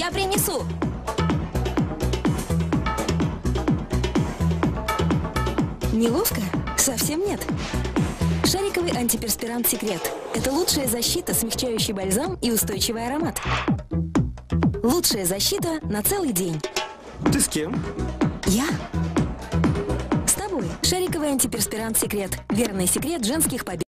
Я принесу. Неловко? Совсем нет. Шариковый антиперспирант «Секрет». Это лучшая защита, смягчающий бальзам и устойчивый аромат. Лучшая защита на целый день. Ты с кем? Я. С тобой. Шариковый антиперспирант «Секрет». Верный секрет женских побед.